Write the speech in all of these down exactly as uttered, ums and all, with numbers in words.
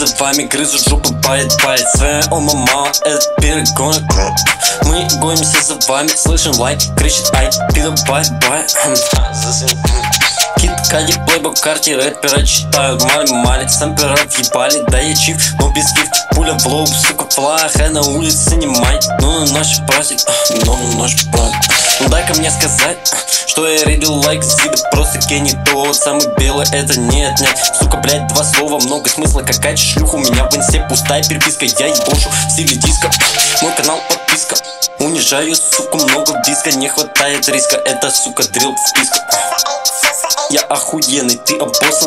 за вами, грызут жопы, бает-бает. Своя о-мама, это перегон. Мы гонимся за вами, слышим лайк, кричит ай, пидор, бай-бай. Кит, Кади, плейбок, карте, рэпера читают. Мали-мали, сэмпера въебали, да я чиф, но без гиф. Пуля в лоб, сука, флаг, а на улице не май. Ну на наш праздник, ну на наш праздник. Ну дай-ка мне сказать, что я рейдил лайк зиды, просто гений, тот самый белый, это не отнять. Сука, блять, два слова, много смысла, какая шлюха. У меня в инсте пустая переписка, я ебошу в стиле диска. Мой канал подписка, унижаю, сука, много диска, не хватает риска, это, сука, дрил в списках. Я охуенный, ты обоссан.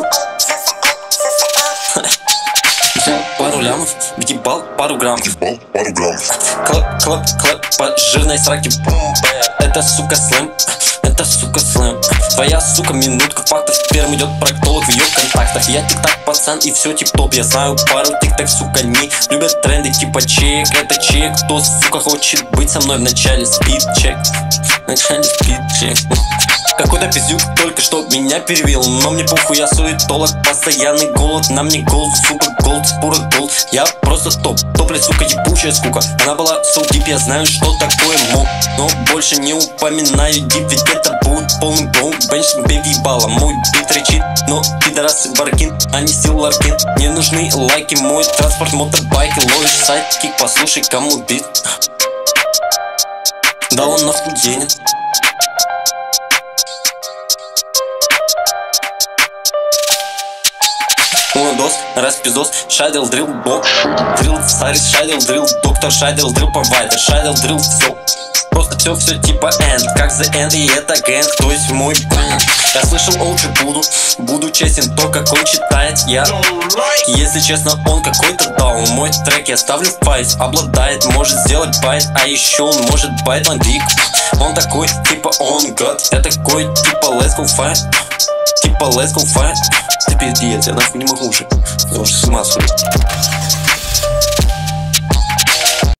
Взял пару лямов, въебал пару грамм. Въебал пару грамм. Клэп, клэп, клэп, по жирной сраке, бум, это, сука, слэм, это, сука, слэм. Твоя, сука, минутка фактов, первым идет проктолог в ее контактах. Я тик-так, пацан, и все тип-топ. Я знаю пару тик-так, сука, не любят тренды типа чек. Это чек, кто, сука, хочет быть со мной в начале спид-чек. В начале спид-чек. Какой-то пиздюк только что меня перевел, но мне похуй, я суетолог, постоянный голод. На мне голд, сука, голд, спора голд. Я просто топ, топлет, сука, ебучая скука. Она была so deep, я знаю, что такое мог, но больше не упоминаю дип, ведь это будет полный блоу. Бенчинг бей въебало, мой бит речит, но пидорасы баркин, а не стил ларкин. Не нужны лайки, мой транспорт, мотобайки. Ловишь сайдкик, послушай, кому бит. Да он нахуй денег. Дос, раз пиздос, шайдел, дрил, бок, дрил, старис, шайдел, дрил, доктор, шайдел, дрил, провайдер, шайдел, дрил, все. Просто все, все типа end, как the end, и это гэнг, то есть мой бэнд. Я слышал оуджи, буду, буду честен, то, как он читает, я. Если честно, он какой-то даун, мой трек я ставлю в файс, обладает, может сделать байт, а еще он может байт мой дик. Он такой, типа он гад, я такой, типа let's go fight, типа let's go fight. Ты пиздец, я нахуй не могу уже, я уже с ума схожу.